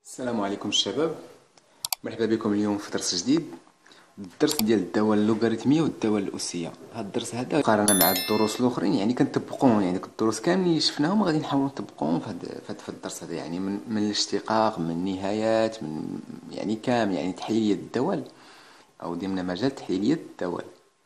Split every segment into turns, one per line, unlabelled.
السلام عليكم الشباب، مرحبا بكم اليوم في درس جديد. الدرس ديال الدوال اللوغاريتمية والدوال الأسية. هذا الدرس هذا مقارنة مع الدروس الأخرين، يعني كنطبقوهم، يعني الدروس كاملين اللي شفناهم غادي نحاولوا نطبقوهم في الدرس هذا، يعني من الاشتقاق، من النهايات، من يعني كامل، يعني تحليلية الدوال أو ضمن مجال تحليلية الدوال.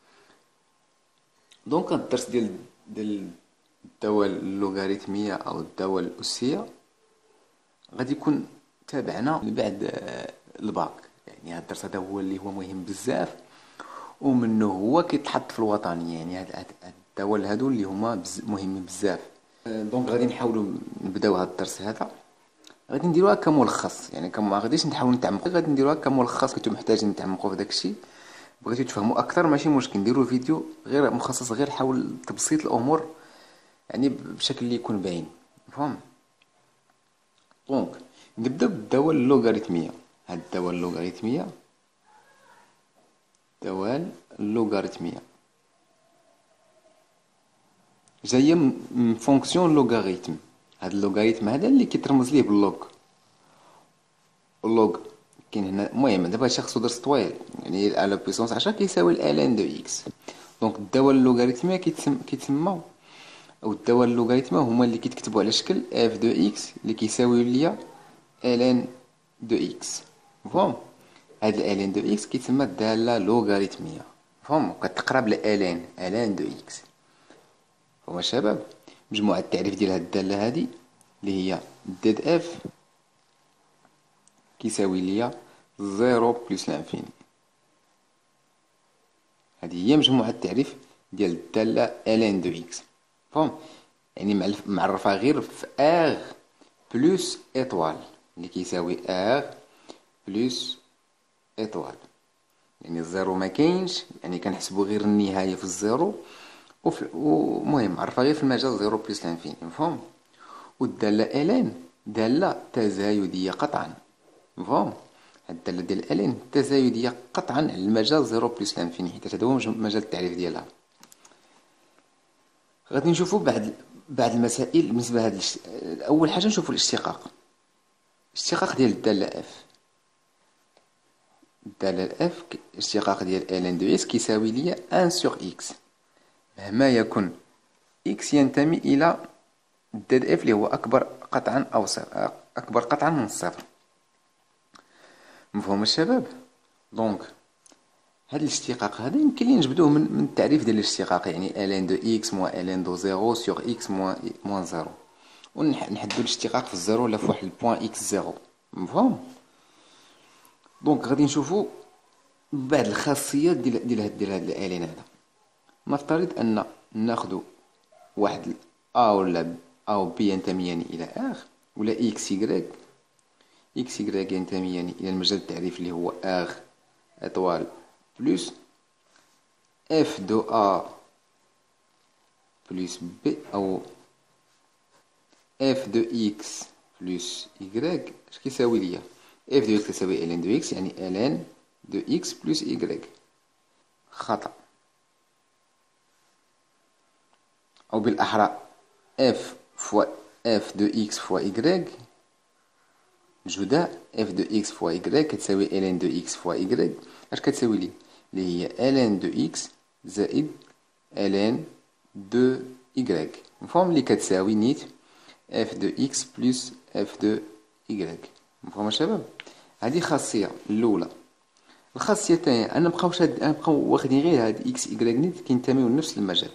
دونك الدرس ديال الدوال اللوغاريتمية أو الدوال الأسية غادي يكون تابعنا من بعد الباك. يعني هذا الدرس هذا هو اللي هو مهم بزاف، ومنه هو كيتحط في الوطنية. يعني هاد الدول هادو اللي هما مهمين بزاف. دونك غادي نحاولوا نبداو هاد الدرس هذا، غادي نديروها كملخص، يعني ما غاديش نحاول نتعمقوا، غادي نديروها كملخص. كنتو محتاجين تعمقوا في داكشي، بغيتو تفهموا اكثر ماشي مشكل، نديروا فيديو غير مخصص، غير حاول تبسيط الامور، يعني بشكل اللي يكون باين فهم. دونك نبداو بالدوال اللوغاريتمية. هاد الدوال اللوغاريتمية، دوال اللوغاريتمية جاية من فونكسيون لوغاريتم. هاد اللوغاريتم هذا اللي كيترمز ليه باللوغ. اللوغ كاين هنا، المهم دابا هادشي خصو درس طويل، يعني على بويسونس 10 كيساوي الان دو اكس. دونك الدوال اللوغاريتمية كيتسمى، او الدوال اللوغاريتمية هما اللي كيتكتبوا على شكل اف دو اكس اللي كيساوي ليا الان دو اكس. فهم؟ هاد الالين دو اكس كيتسمى الدالة لوغاريتمية. فهم؟ كتقرب الان دو اكس. فهم الشباب؟ مجموعة التعريف ديال هاد الدالة هادي اللي هي ديد اف كيساوي ليا زيرو بلس لانفيني. هذه هي مجموعة التعريف ديال الدالة الان دو اكس. فهم؟ يعني معرفة غير في ار بلس ايطوال اللي كيساوي ار بلس ايطوال. يعني الزيرو ما كاينش، يعني كنحسبو غير النهاية في الزيرو، ومهم معرفة غير في المجال زيرو بلس لانفيني. مفهوم؟ والدالة الان دالة تزايدية قطعا. مفهوم؟ هاد الدالة ديال الان تزايدية قطعا على المجال زيرو بلس لانفيني، حيت هذا هو مجال التعريف ديالها. غادي نشوفو بعض المسائل بالنسبة لهاد أول حاجة نشوفو الاشتقاق ديال الدالة اف. الدالة اف الاشتقاق ديال الان دو اكس كيساوي ليا ان سوغ اكس، مهما يكن اكس ينتمي الى الدال اف اللي هو اكبر قطعا او صفر، اكبر قطعا من الصفر. مفهوم الشباب؟ دونك هاد الاشتقاق هذا يمكن لي نجبدوه من التعريف ديال الاشتقاق، يعني الان دو اكس موان الان دو زيرو سور اكس موان زيرو، ونحدو الاشتقاق في الزيرو ولا في واحد البوان اكس زيرو. مفهوم؟ دونك غادي نشوفو بعض الخاصيات ديال هاد الالين هذا. نفترض ان ناخدو واحد A ولا A و B ينتميان إلى R، ولا X Y ينتميان إلى المجال التعريفي اللي هو R إطوال بلس F دو A بلس B، أو F دو X بلس Y اش كيساوي ليا؟ F دو X تساوي ln دو X، يعني ln دو X بلس Y. خطأ، أو بالأحرى F فوا F دو X فوا Y جداء اف دو اكس فوا ايكغيك كتساوي الين دو اكس فوا ايكغيك. اش كتساوي لي؟ اللي هي الين دو اكس زائد الين دو ايكغيك. مفهوم؟ اللي كتساوي نيت اف دو اكس بلس اف دو ايكغيك. مفهوم الشباب؟ هذه خاصية الأولى. الخاصية الثانية أنا نبقاو واخدين غير هاد اكس ايكغيك نيت كينتميو لنفس المجال.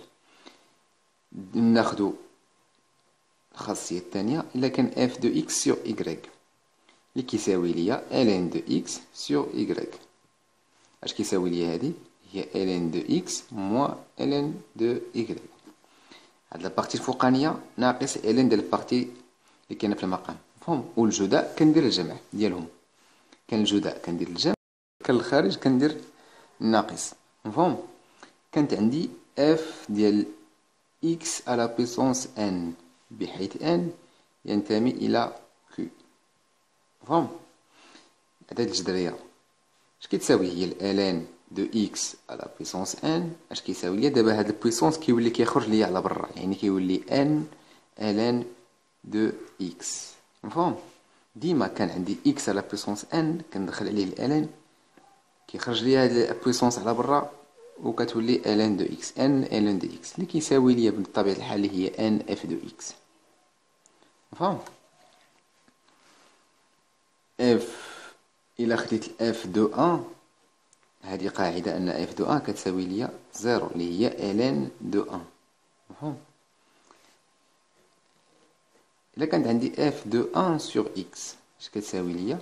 ناخدو الخاصية الثانية إلا كان اف دو اكس سور ايكغيك اللي كيساوي ليا ln دو اكس سور y. اش كيساوي ليا هادي؟ هي ln دو اكس موان ln دو y. هاد لابارتي الفوقانية ناقص ln ديال البارتي اللي كاينة في المقام. مفهوم؟ والجداء كندير الجمع ديالهم، كان الجداء كندير الجمع، كان الخارج كندير الناقص. مفهوم؟ كانت عندي f ديال x على بيسونس n، بحيث n ينتمي إلى q. مفهوم؟ هاد الجدرية اش كتساوي؟ هي الان دو اكس على بويسونس ان. اش كيساوي ليا دابا؟ هاد البويسونس كيولي كيخرج ليا على برا، يعني كيولي ان الان دو اكس. مفهوم؟ ديما كان عندي اكس على بويسونس ان كندخل عليه الان كيخرج لي هاد البويسونس على برا وكتولي ln دو اكس ان ln دو اكس اللي كيساوي ليا بطبيعة الحال اللي هي ان اف دو اكس. فهم اف الى خديت اف دو ان، هذه قاعدة ان اف دو ان كتساوي ليا زيرو اللي هي ln دو ان. مفهوم؟ الا كانت عندي اف دو ان سور اكس اش كتساوي ليا؟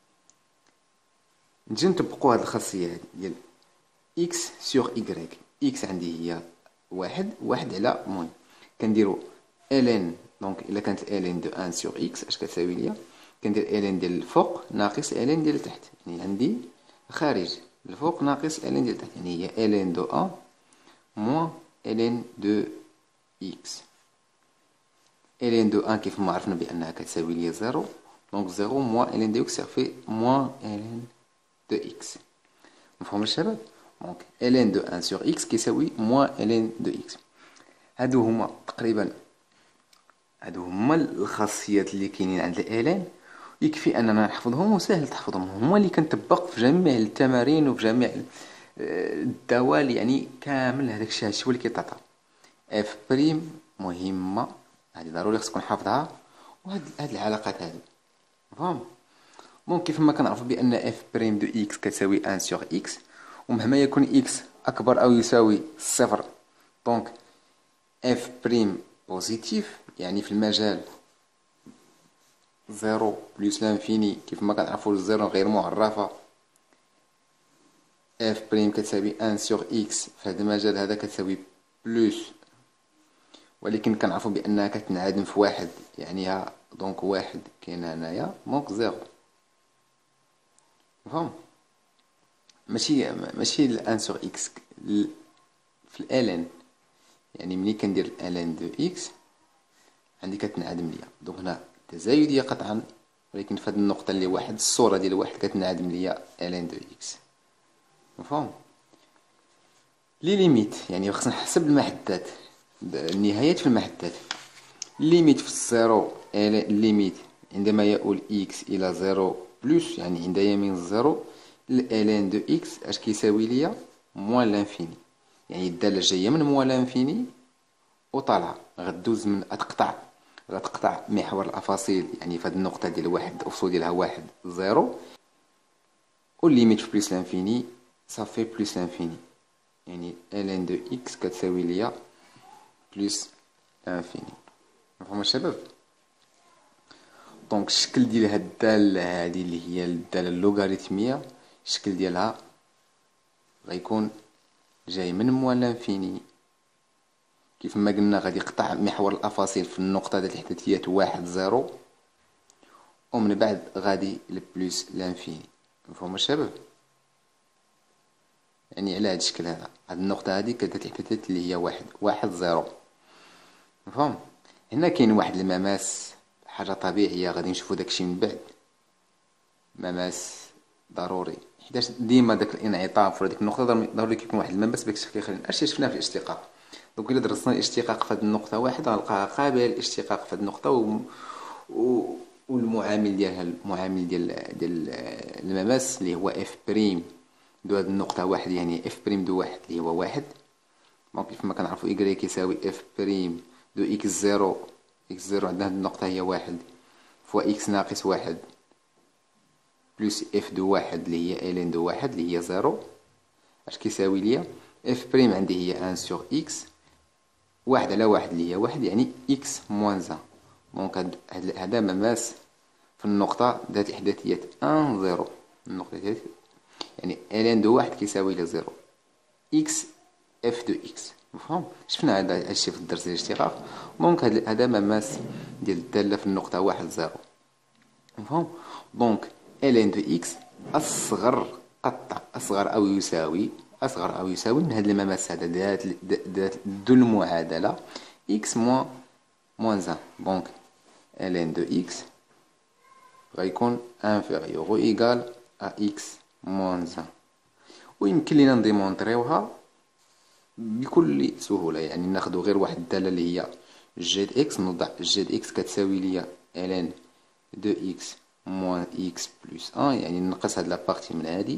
نجي نطبقو هاد الخاصية هادي ديال اكس سور ايكغيك. اكس عندي هي واحد على موان، كنديرو ln. دونك الا كانت ln دو ان سور اكس اش كتساوي ليا؟ كندير ln ديال الفوق ناقص ln ديال التحت، يعني عندي خارج الفوق ناقص ln ديال التحت، يعني هي ln دو ان موان ln دو اكس. ln دو ان كيف ما عرفنا بانها كتساوي ليا زيرو، دونك زيرو موان ln دو اكس صافي موان ln دو اكس. مفهوم الشباب؟ دونك ln دو ان سور اكس كيساوي موان ln دو اكس. هادو هما تقريبا هادو هما الخاصيات اللي كاينين عند ln، يكفي اننا نحفظهم وسهل تحفظهم، هما اللي كنطبق في جميع التمارين وفي جميع الدوال، يعني كامل هذاك الشيء هو اللي كيتعطى. اف بريم مهمه، هذه ضروري خصكم حافظها، وهاد العلاقات هذو فهم. دونك كيف ما كنعرفوا بان اف بريم دو اكس كتساوي ان سور اكس، ومهما يكون اكس اكبر او يساوي صفر، دونك اف بريم بوزيتيف، يعني في المجال زيرو بلس لانفيني، كيف ما كنعرفوا الزيرو غير معرفه. اف بريم كتساوي ان سور اكس في هذا المجال هذا كتساوي بلس، ولكن كنعرفوا بانها كتنعدم في واحد، يعني ها دونك واحد كاين هنايا دونك زيرو. فهم؟ ماشي الان سور اكس في الالن، يعني ملي كندير الان دو اكس عندي كتنعدم ليا، دونك هنا تزايديه قطعا، ولكن في هذه النقطه اللي واحد الصوره ديال واحد كتنعدم ليا الان دو اكس. مفهوم؟ لي ليميت يعني خصنا نحسب المحدات، النهايات في المحدات. ليميت في الزيرو، الليميت عندما يؤول اكس الى زيرو بلس، يعني عند يمين الزيرو، الان دو اكس اش كيساوي ليا؟ موان لانفيني، يعني الداله جايه من موان لانفيني وطالعه غدوز من غتقطع محور الافاصيل، يعني في هذه النقطه ديال واحد الافصول ديالها واحد زيرو، والليميت في بلس لانفيني صافي بلس لانفيني، يعني ln دو اكس كتساوي ليا بلس انفيني. مفهوم الشباب؟ دونك الشكل ديال هاد الداله هادي اللي هي الداله اللوغاريتميه، الشكل ديالها غيكون جاي من موان لانفيني، كيف ما قلنا غادي يقطع محور الافاصيل في النقطه ديال التحديثيات واحد زيرو، ومن بعد غادي لبلس لانفيني. مفهوم الشباب؟ يعني على هاد الشكل هذا، هاد النقطه هادي كدات التحديثيات اللي هي واحد زيرو. مفهوم؟ هنا كاين واحد المماس، حاجه طبيعيه غادي نشوفوا داكشي من بعد، مماس ضروري، حيتاش ديما داك الانعطاف ولا ديك النقطه ضروري كيكون واحد المماس باش كيخلي اشي شفناه في الاشتقاق. دونك الا درسنا الاشتقاق في هذه النقطه واحد غنلقاها قابله للاشتقاق في هذه النقطه والمعامل ديالها المعامل ديال المماس اللي هو اف بريم دو هذه النقطه واحد، يعني اف بريم دو واحد اللي هو واحد. دونك كيف ما كنعرفوا إيكغيك يساوي اف بريم دو اكس زيرو، اكس زيرو عندنا هاد النقطة هي واحد فوا اكس ناقص واحد بلس اف دو واحد اللي هي الين دو واحد اللي هي زيرو، اش كيساوي ليا؟ اف بريم عندي هي ان سور اكس، واحد على واحد اللي هي واحد، يعني اكس موان زان. دونك هذا مماس في النقطة ذات الإحداثيات ان زيرو، النقطة ذات يعني الين دو واحد كيساوي لي زيرو اكس اف دو اكس. مفهوم؟ شفنا هذا الشيء في الدرس ديال الاشتقاق. دونك هذا مماس ديال الداله في النقطه واحد زيرو. مفهوم؟ دونك الين دو اكس اصغر قطع اصغر او يساوي من هذا المماس هذا ذات ذو المعادله اكس موان زان. دونك الين دو اكس غيكون انفيريور او ايغال ا اكس موان زان. ويمكن لينا نديمونطريوها بكل سهولة، يعني ناخدو غير واحد الدالة اللي هي جيد اكس، نوضع جيد اكس كتساوي ليا الان دو اكس موان إكس بلس أن، يعني نقص هاد لابارتي من هادي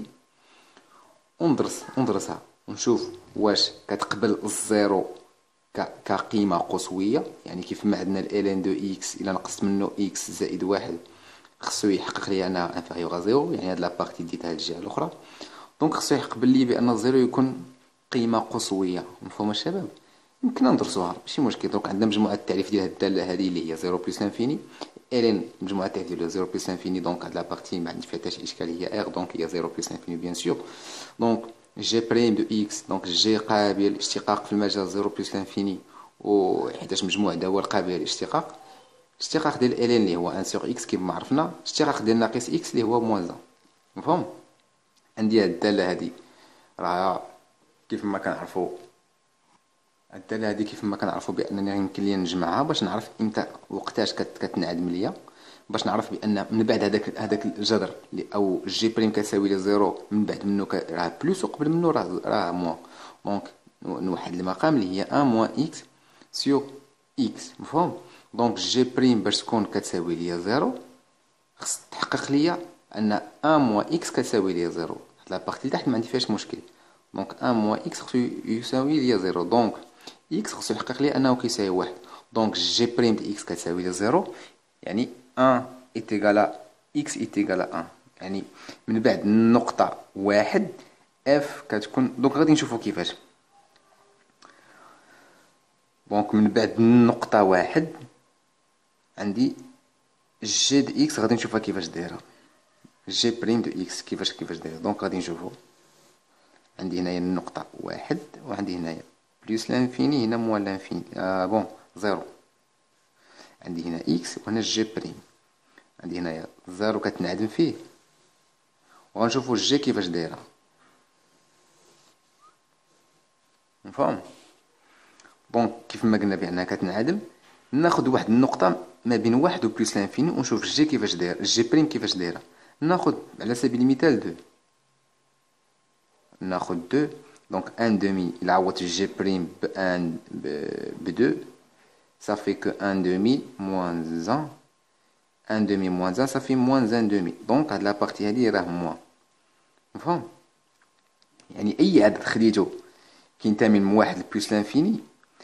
وندرسها ونشوف واش كتقبل الزيرو كقيمة قصوية. يعني كيف ما عندنا الالين دو إكس إلا نقصت منه إكس زائد واحد خصو يحقق لي أنا انفيريور زيرو، يعني هاد لابارتي ديتها الجهة الأخرى. دونك خصو يحقق لي بأن الزيرو يكون قيمة قصوية. مفهوم الشباب؟ يمكن ندرسوها ماشي مشكل. دونك عندنا مجموعة التعريف ديال هاد الدالة هادي اللي هي زيرو بلس لانفيني، الين مجموعة التعريف ديال زيرو بلس لانفيني. دونك هاد لابارتي ما عنديش فيها حتى شي إشكال، هي ار، دونك هي زيرو بلس لانفيني بيان سور. دونك جي بريم دو إكس، دونك جي قابل اشتقاق في المجال زيرو بلس لانفيني، و حيتاش مجموع هذا هو القابل للاشتقاق. الاشتقاق ديال الين اللي هو ان سور اكس كيما عرفنا، الاشتقاق ديال ناقص اكس اللي هو موان ان. مفهوم؟ عندي هاد الدالة هادي راه كيف ما كنعرفوا، الدالة هادي كيف ما كنعرفوا بأنني يمكن لي نجمعها باش نعرف امتى وقتاش كتنعدم ليا، باش نعرف بأن من بعد هذاك الجذر أو جي بريم كتساوي لي زيرو، من بعد منه راه بلوس وقبل منه راه موان. دونك نوحد المقام اللي هي ان موان اكس سيغ اكس. مفهوم؟ دونك جي بريم باش تكون كتساوي ليا زيرو خص تحقق ليا أن ان موان اكس كتساوي ليا زيرو. هاد لابارتي تحت ما عندي فيهاش مشكل. دونك ان موان اكس خصو يساوي ليا زيرو، دونك اكس خصو يحقق لي انه كيساوي واحد. دونك جي بريم دي اكس كتساوي لي زيرو، يعني ان ايتيغالا اكس ايتيغالا ان. يعني من بعد النقطة واحد اف كتكون، دونك غادي نشوفو كيفاش. دونك من بعد النقطة واحد عندي جي دي اكس غادي نشوفها كيفاش دايرة، جي بريم دو اكس كيفاش دايرة. دونك غادي نشوفو عندي هنايا النقطة واحد، وعندي هنايا بلس لانفيني، هنا موان لانفيني بون زيرو. عندي هنا اكس وهنا جي بريم، عندي هنايا زيرو كتنعدم فيه، وغنشوفو جي كيفاش دايرة. مفهوم؟ دونك كيف ما قلنا بأنها كتنعدم، ناخد واحد النقطة ما بين واحد و بلس لانفيني ونشوف جي كيفاش داير، جي بريم كيفاش دايرة. ناخد على سبيل المثال دو، ناخد دو. دونك ان دومي إلا عوضت جي بريم بان بدو ça fait que 1 demi moins 1. 1 demi moins 1 ça fait moins 1 demi. donc هاد لابارتي هادي راه موان. مفهوم؟ يعني اي عدد خديتو كينتمي من واحد لبلس لانفيني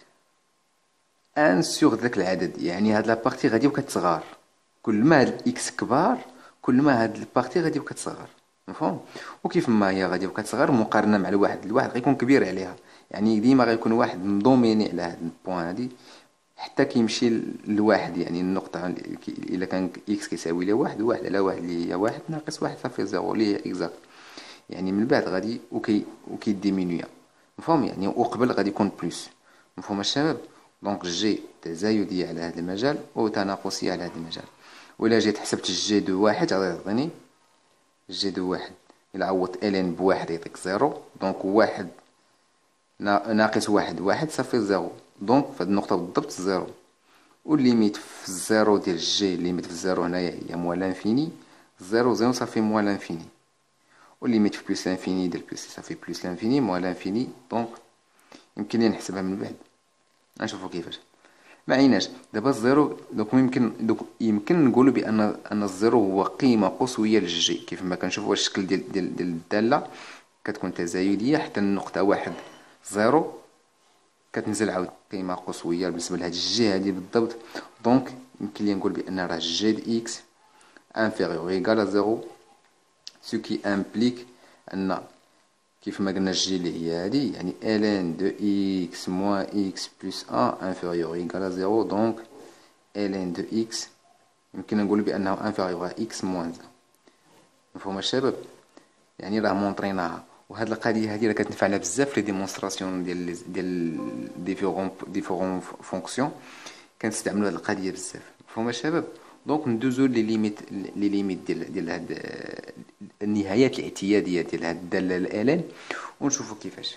ان سور ذاك العدد، يعني هاد لابارتي غادي وكتصغر. كل ما هاد الاكس كبار كل ما هاد البارتي غادي وكتصغر. مفهوم؟ وكيف ما هي غادي وكتصغر مقارنة مع الواحد غيكون كبير عليها. يعني ديما غيكون واحد مدوميني على هاد البوان هادي حتى كيمشي لواحد. يعني النقطة إلا كان إكس كيساوي لي واحد، واحد على واحد اللي هي واحد ناقص واحد صافي زيرو اللي هي إكزاكت. يعني من بعد غادي ديمينويا. مفهوم؟ يعني وقبل غادي يكون بلوس. مفهوم الشباب؟ دونك جي تزايدية على هذا المجال وتناقصية على هذا المجال. وإلا جيت حسبت الجي دو واحد غادي تعطيني جي دو واحد إلا عوضت إلين بواحد يعطيك زيرو. دونك واحد ناقص واحد صافي زيرو. دونك في هاد النقطة بالضبط زيرو. والليميت في الزيرو ديال جي، الليميت في الزيرو هنايا هي موان لانفيني. زيرو صافي موان لانفيني. والليميت في بلس لانفيني ديال بلس صافي بلس لانفيني موان لانفيني. دونك يمكن لي نحسبها من بعد، نشوفو كيفاش. ما عيناش دابا الزيرو. يمكن نقولوا بان الزيرو هو قيمة قصوية للجي. كيف ما كنشوفوا الشكل ديال الدالة كتكون تزايدية حتى النقطة واحد زيرو كتنزل عاود قيمة قصوية بالنسبة لهاد الجي هادي بالضبط. دونك يمكن لي نقول بأن راه جي دي إكس انفيريور إيكال زيرو، سو كي امبليك أن كيف ما قلنا الجي اللي هي هادي، يعني ln دو إكس موان إكس بلس أن انفيريور إيكال زيرو. دونك ln دو إكس يمكن نقول بأنه انفيريور à إكس موان أن. مفهوم الشباب؟ يعني راه مونطريناها. وهاد القضيه هادي راه كتنفعنا بزاف لي ديمونستراسيون ديال ديفيرون فونكسيون. كنستعملوا هاد القضيه بزاف. مفهوم الشباب؟ دونك ندوزو لي ليميت ديال هاد النهايات الاعتياديه ديال هاد الداله الالين ونشوفوا كيفاش.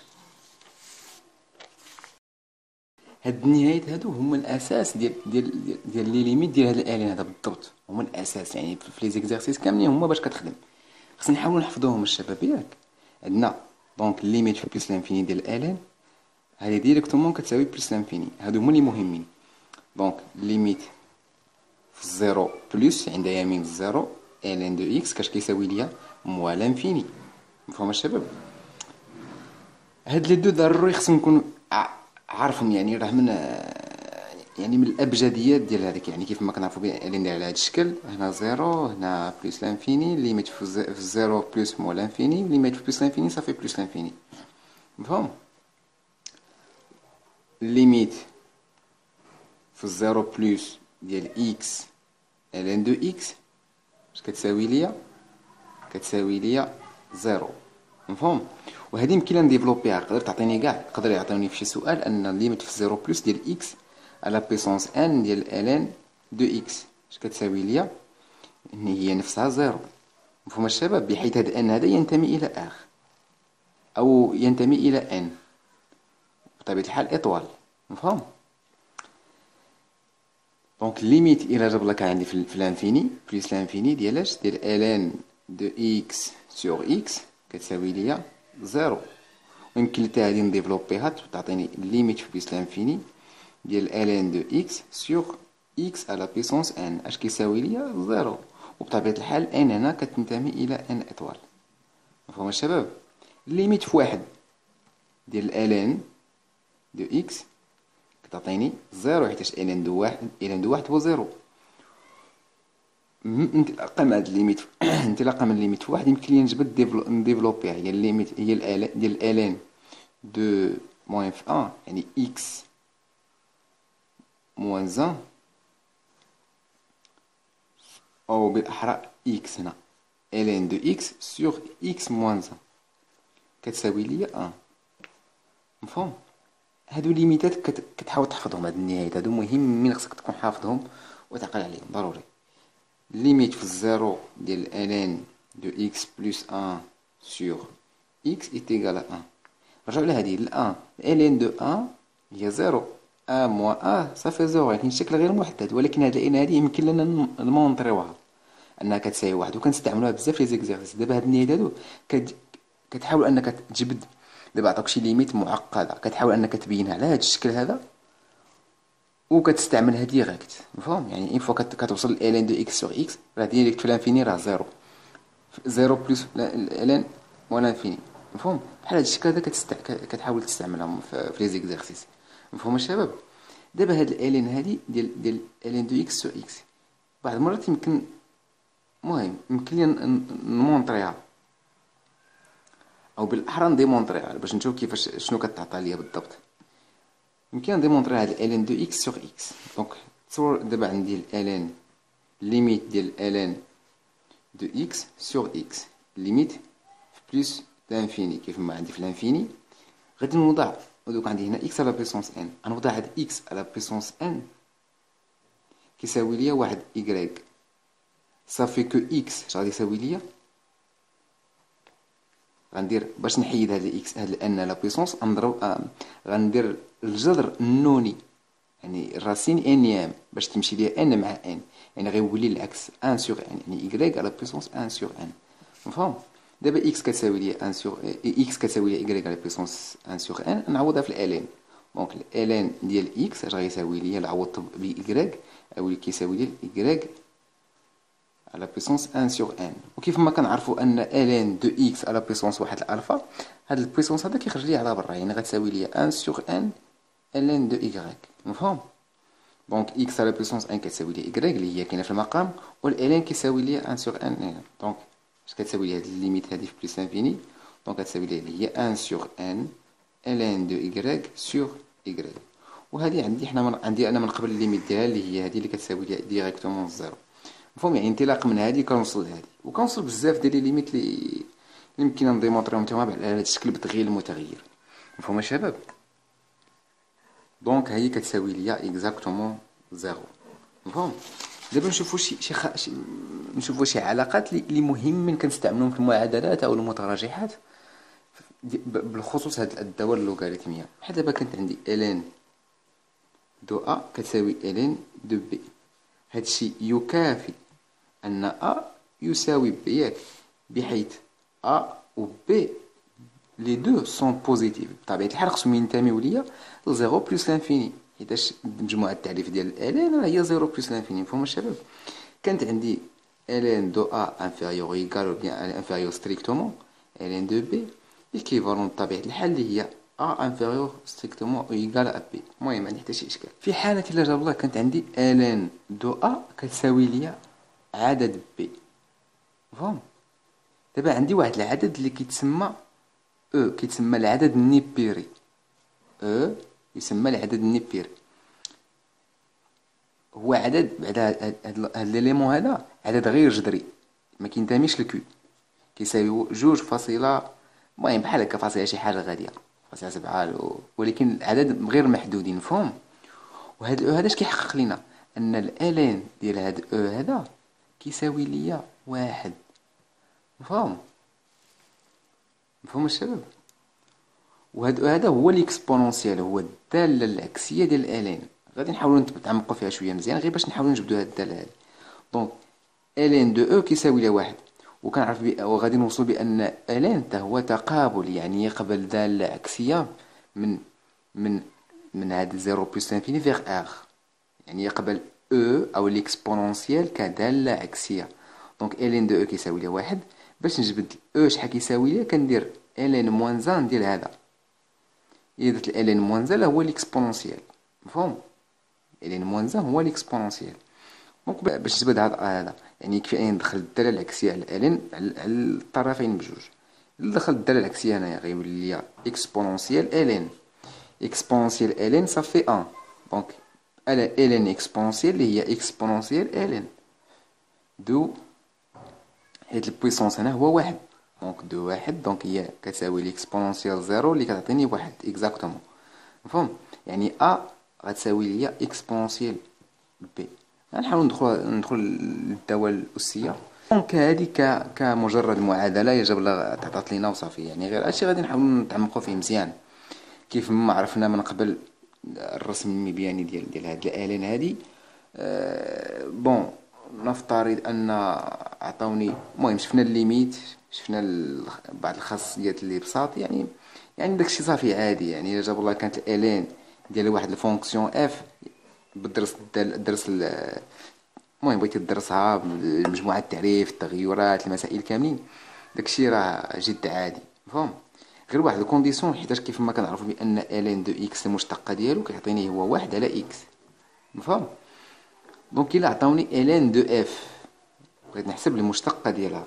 هاد النهايات هادو هما الاساس ديال لي ليميت ديال هاد الالين هذا بالضبط. هما الاساس يعني في لي زيكزارسيس كاملين هما باش كتخدم. خصنا نحاولوا نحفظوهم الشباب ياك. عندنا دونك ليميت في بلس لانفيني ديال الالين هذه ديريكتومون كتساوي بلس لانفيني. هادو هما اللي مهمين. دونك ليميت في الزيرو بلس عند يمين الزيرو ln دو x كاش كيساوي ليا موال انفيني. مفهوم الشباب؟ هاد لي دو ضروري خصنا نكون عارفهم، يعني راه من يعني من الابجديات ديال هذيك، يعني كيف ما كنعرفوا بان ندير على هذا الشكل، هنا زيرو هنا بلس لانفيني، ليميت في الزيرو بلس موال لانفيني، ليميت في بلس لانفيني صافي بلس لانفيني. مفهوم؟ ليميت في الزيرو بلس ديال اكس ln دو اكس اش كتساوي ليا؟ كتساوي ليا زيرو. مفهوم؟ وهذه يمكن نديفلوبيها، تقدر تعطيني كاع، يقدر يعطيوني في شي سؤال ان ليميت في زيرو بلس ديال اكس على بيسونس ان ديال ln دو اكس اش كتساوي ليا؟ ان هي نفسها زيرو. مفهوم الشباب؟ بحيث هذا ان هذا ينتمي الى اخ او ينتمي الى ان، بطبيعه الحال اطوال. مفهوم؟ دونك ليميت الى جاب لك عندي في الانفيني بلس لانفيني ديال اش؟ ديال ln دو اكس سور اكس كتساوي ليا زيرو. ويمكن حتى هادي نديفلوبيها تعطيني ليميت في بلس لانفيني ديال ln دو اكس سور اكس على بيسونس ان اش كيساوي ليا زيرو. وبطبيعة الحال ان هنا كتنتمي الى ان اطوال. مفهوم الشباب؟ ليميت في واحد ديال ln دو اكس كتعطيني زيرو، حيتاش ln دو واحد هو زيرو. انطلاقا من هاد الليميت انطلاقا من الليميت في واحد يمكن لي نجبد نديفلوبيها، هي الليميت هي ديال ln دو موان في ان، يعني اكس موان ان، او بالاحرى اكس هنا ln دو اكس سور اكس موان ان كتساوي ليا ان. مفهوم؟ هادو ليميتات كتحاول تحفظهم، هاد النهايات هادو مهمين، خصك تكون حافظهم وتعقل عليهم ضروري. ليميت في الزيرو ديال ln دو اكس بلس ان سور اكس est égal à 1. رجعوا لهادي الان ln دو ان هي زيرو، ان موان ان صافي زيرو، يعني الشكل غير محدد، ولكن هاد الان هادي يمكن لنا نمونطريوها انها كتساوي واحد، وكنستعملوها بزاف لي زيكزارسيس. دابا هاد النهايات هادو كتحاول انك تجبد. دابا عطاك شي ليميت معقده كتحاول انك تبينها على هاد الشكل هذا وكتستعملها ديريكت. مفهوم؟ يعني اون فوا كتوصل ل ln دو اكس سور اكس راه ديريكت في الانفيني راه زيرو، زيرو بلس ln موان انفيني. مفهوم؟ بحال هاد الشكل هذا كتحاول تستعملهم في لي زيكزارسيس. مفهوم الشباب؟ دابا هاد ln هادي ديال ln دو اكس سور اكس بعض المرات المهم يمكن لي نمونطريها، او بالاحرى نديمونطريها باش نشوف كيفاش شنو كتعطى ليا بالضبط. يمكن نديمونطري هاد ln دو اكس سور اكس. دونك تصور دابا عندي ln ليميت ديال ln دو اكس سور اكس ليميت في بلس لانفيني كيف ما عندي في الانفيني. غادي نوضع دوك عندي هنا اكس على بيسونس ان، غنوضع هاد اكس على بيسونس ان كيساوي ليا واحد ايكغيك صافي كو اكس اش غادي يساوي ليا. غندير باش نحيد هاد الاكس هاد الان على بيسونس غنضرب غندير الجذر النوني، يعني الراسين انيام باش تمشي ليا ان مع ان، يعني غيولي العكس ان سور ان، يعني ايكغيك على بيسونس ان سور ان. مفهوم؟ دابا اكس كتساوي ليا ان سور اكس كتساوي ليا ايكغيك على بيسونس ان سور ان، نعوضها في الالين. دونك الالين ديال اكس اش غيساوي ليا؟ العوض بايكغيك او كيساوي ليا ايكغيك على بيسونس ان سور ان. وكيف ما كنعرفوا ان ln دو اكس على بيسونس واحد الالفا، هاد البيسونس هذا كيخرج لي على برا، يعني غتساوي ليا ان سور ان ln دو ايكغيك. مفهوم؟ دونك اكس على بيسونس ان كتساوي ليا ايكغيك اللي هي كاينه في المقام، والالين كيساوي ليا ان سور ان هنا. دونك اش كتساوي ليا هاد الليميت هادي في بلس انفيني؟ دونك كتساوي ليا اللي هي ان سور ان ln دو ايكغيك سور ايكغيك. وهذه عندي عندي انا من قبل الليميت ديالها اللي هي هذه اللي كتساوي ليا ديريكتومون زيرو. مفهوم؟ يعني انطلاق من هذه كنوصل لهذه، وكنوصل بزاف ديال لي ليميت اللي يمكن نديمونطريهم تما على هذا الشكل بتغيير المتغير. مفهوم الشباب؟ دونك هي كتساوي ليا اكزاكتومون زيرو. مفهوم؟ دابا نشوفوا نشوفوا شي علاقات اللي مهمين كنستعملوهم في المعادلات او المتراجحات بالخصوص هاد الدوال اللوغاريتميه. بحال دابا كانت عندي ln دو ا كتساوي ln دو بي، هادشي يكافي ان ا يساوي بي، ياك؟ بحيث ا و بي لي دو سون بوزيتيف، بطبيعه الحال خصهم ينتميو ليا ل 0 بلس لانفيني، حيتاش مجموعه التعريف ديال الالين راه هي 0 بلس لانفيني. مفهوم الشباب؟ كانت عندي ln de A inférieur ou égal ou bien inférieur strictement ln de B l'équivalent بطبيعة الحال اللي هي A inférieur strictement ou égal à B. المهم ما عندي حتى شي إشكال. في حالة إلا جاب الله كانت عندي ln de A كتساوي ليا عدد B. فهم؟ دابا عندي واحد العدد اللي كيتسمى كيتسمى العدد النيبيري. يسمى العدد النيبيري. هو عدد بعد هاد ليليمون هذا عدد غير جذري ما كينتميش لكيو كيساوي 2 المهم بحال هكا فاصلة شي حاجه غاديه فاصلة 7 ولكن عدد غير محدودين مفهوم. وهاد الاو هذا اش كيحقق لينا ان الالين ديال هاد او هذا كيساوي ليا 1 مفهوم الشباب. وهاد او هذا هو ليكسبونونسيال هو الداله العكسيه ديال الالين. غادي نحاولوا نتعمقوا فيها شويه مزيان غير باش نحاولوا نجبدوا هاد الداله هادي. دونك الين دو او كيساوي لها 1 وكنعرف وغادي نوصل بان الين حتى هو تقابل يعني يقبل داله عكسيه من هاد 0 بلس انفيني فيغ ار يعني يقبل او او ليكسبونونسيال كداله عكسيه. دونك الين دو او كيساوي لها 1 باش نجبد او شحال كيساوي لها كندير الين موان زان ديال هذا اذا درت الين موان زان هو ليكسبونونسيال مفهوم. الين موان زان هو ليكسبونونسيال. دونك باش نجبد هذا يعني يكفي اني ندخل الداله العكسيه على الالين على الطرفين بجوج. الا دخلت الداله العكسيه هنايا غيولي ليا اكسبونونسيال الين اكسبونونسيال الين صافي 1 دونك الين اكسبونونسيال اللي هي اكسبونونسيال الين دو حيت البويسونس هنا هو 1 دونك دو 1 دونك هي كتساوي ليكسبونونسيال 0 اللي كتعطيني 1 اكزاكتومون مفهوم. يعني ا غتساوي ليا اكسبونونسيال بي. غنحاول ندخل للدوال الأسية. دونك هادي كمجرد معادلة يجب الله تعطات لينا وصافي يعني غير هادشي غادي نحاولو نتعمقو فيه مزيان كيف ما عرفنا من قبل الرسم المبياني ديال هاد الآلين هادي. بون نفترض ان عطاوني المهم شفنا الليميت شفنا بعض الخاصيات اللي بساط يعني داكشي صافي عادي يعني الا جاب الله كانت الالين ديال واحد الفونكسيون اف بالدرس المهم بغيتي تدرسها بمجموعة التعريف التغيرات المسائل كاملين داكشي راه جد عادي مفهوم. غير واحد الكونديسيون حيتاش كيف ما كنعرفوا بان الين دو اكس المشتقه ديالو كيعطيني هو 1 على اكس مفهوم. دونك الا عطاوني الين دو اف بغيت نحسب المشتقه ديالها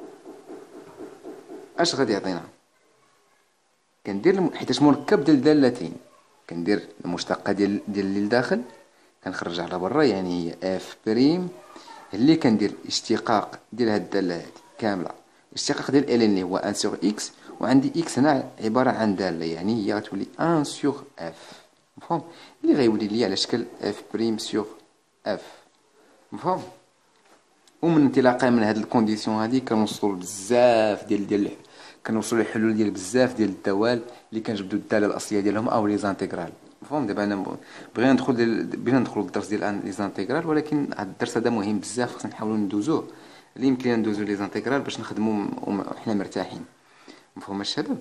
اش غادي يعطينا كندير حيتاش مركب ديال دالتين كندير المشتقه ديال اللي لداخل كنخرج على برا يعني هي اف بريم اللي كندير اشتقاق ديال هاد الداله هادي كامله الاشتقاق ديال الين اللي هو 1 سور اكس وعندي اكس هنا عباره عن داله يعني هي غتولي 1 سور اف مفهوم اللي غيولي لي على شكل اف بريم سور اف مفهوم. ومن انطلاقا من هاد الكونديسيون هادي كنوصلوا بزاف ديال كنوصلوا لحلول ديال بزاف ديال الدوال اللي كنجبدوا الداله الاصليه ديالهم او لي زانتيغرال مفهوم. دابا انا بغينا ندخلوا للدرس ديال لي زانتيغرال ولكن هاد الدرس هذا مهم بزاف خصنا نحاولوا ندوزوه اللي يمكن لنا ندوزو لي زانتيغرال باش نخدموا وحنا مرتاحين مفهوم الشباب.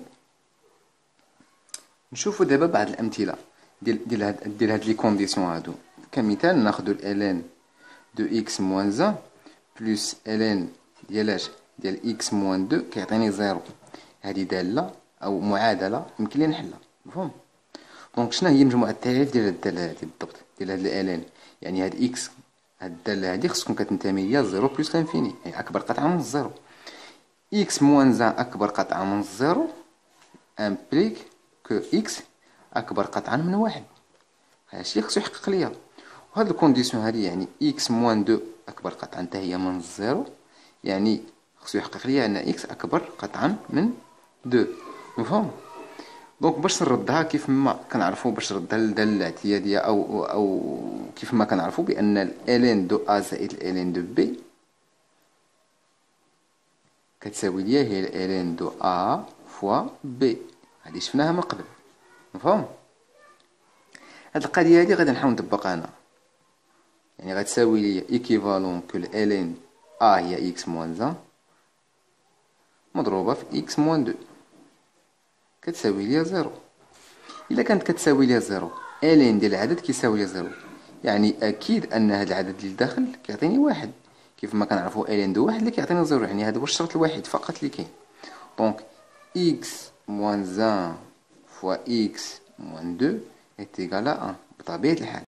نشوفوا دابا بعض الامثله ديال هاد لي كونديسيون هادو كمثال ناخذوا الالين دو اكس موان 1 بلس الين ديال اكس موان 2 كيعطيني 0. هذه داله او معادله يمكن لي نحلها مفهوم. دونك شنو هي مجموعه التعريف ديال هاد الداله هذه بالضبط ديال هاد الالين يعني هاد اكس هاد الداله هذه خصكم كتنتمي ليا 0 بلس لانفيني يعني اكبر قطعه من الزيرو. اكس موان 1 اكبر قطعه من الزيرو امبليك كو اكس اكبر قطعا من 1 هادشي خصو يحقق ليا. وهاد الكونديسيون هادي يعني اكس موان 2 اكبر قطعا حتى هي من الزيرو يعني خصو يحقق ليا ان اكس اكبر قطعا من 2 مفهوم. دونك باش نردها كيف ما كنعرفوا باش نردها للداله الاعتياديه او كيف ما كنعرفوا بان الين دو ا زائد الين دو بي كتساوي ليا هي الين دو ا فوا بي هذه شفناها من قبل مفهوم. هاد القضيه هادي غادي نحاول نطبقها انا يعني غتساوي لي ايكيفالون كو الين ا هي اكس موان 1 مضروبه في اكس موان 2 كتساوي ليا 0. الا كانت كتساوي ليا 0 الين ديال العدد كيساوي ليا 0 يعني اكيد ان هذا العدد اللي داخل كيعطيني 1 كيف ما كنعرفوا ln دو واحد اللي كيعطينا زيرو، يعني هذا هو الشرط الوحيد فقط اللي كاين. دونك x moins 1 fois x moins 2 est égal à 1 بطبيعة الحال.